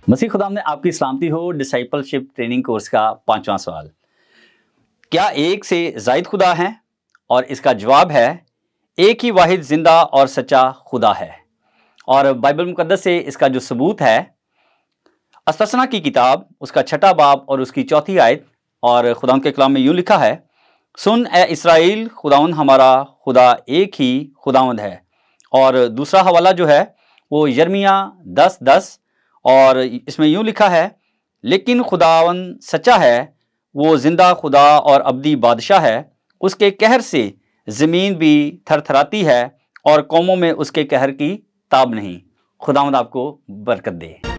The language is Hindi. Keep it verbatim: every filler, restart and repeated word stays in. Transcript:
मसीह खुदा में आपकी सलामती हो। डिसाइपलशिप ट्रेनिंग कोर्स का पांचवा सवाल, क्या एक से जायद खुदा हैं? और इसका जवाब है एक ही वाहिद जिंदा और सच्चा खुदा है। और बाइबल मुकद्दस से इसका जो सबूत है, अस्तसना की किताब उसका छठा बाब और उसकी चौथी आयत, और खुदा के कलाम में यूं लिखा है, सुन ए इसराइल, खुदाउन हमारा खुदा एक ही खुदावंद है। और दूसरा हवाला जो है वो यर्मिया दस दस, और इसमें यूं लिखा है, लेकिन खुदावंद सच्चा है, वो जिंदा खुदा और अब्दी बादशाह है, उसके कहर से ज़मीन भी थरथराती है और कौमों में उसके कहर की ताब नहीं। खुदावंद आपको बरकत दे।